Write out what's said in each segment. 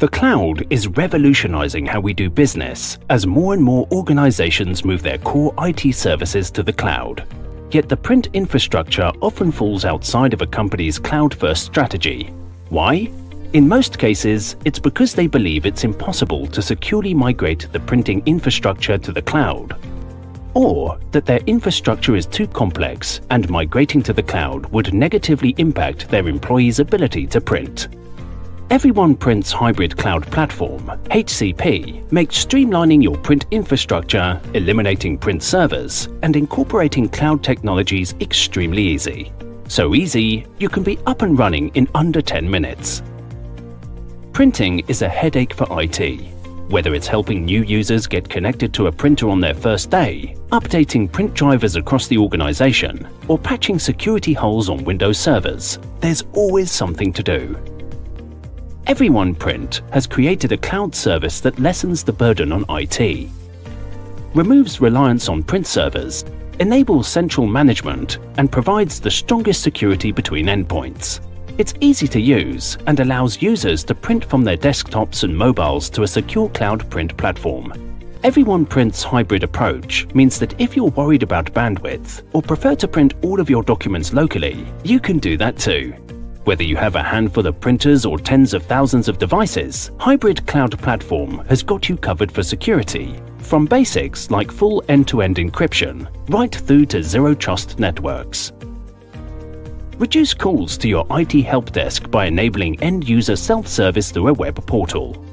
The cloud is revolutionizing how we do business as more and more organizations move their core IT services to the cloud. Yet the print infrastructure often falls outside of a company's cloud-first strategy. Why? In most cases, it's because they believe it's impossible to securely migrate the printing infrastructure to the cloud, or that their infrastructure is too complex and migrating to the cloud would negatively impact their employees' ability to print. Everyone Print's hybrid cloud platform, HCP, makes streamlining your print infrastructure, eliminating print servers, and incorporating cloud technologies extremely easy. So easy, you can be up and running in under 10 minutes. Printing is a headache for IT. Whether it's helping new users get connected to a printer on their first day, updating print drivers across the organization, or patching security holes on Windows servers, there's always something to do. Everyone Print has created a cloud service that lessens the burden on IT, removes reliance on print servers, enables central management, and provides the strongest security between endpoints. It's easy to use and allows users to print from their desktops and mobiles to a secure cloud print platform. Everyone Print's hybrid approach means that if you're worried about bandwidth or prefer to print all of your documents locally, you can do that too. Whether you have a handful of printers or tens of thousands of devices, Hybrid Cloud Platform has got you covered for security, from basics like full end-to-end encryption, right through to zero-trust networks. Reduce calls to your IT help desk by enabling end-user self-service through a web portal.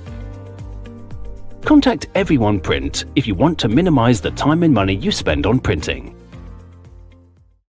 Contact Everyone Print if you want to minimize the time and money you spend on printing.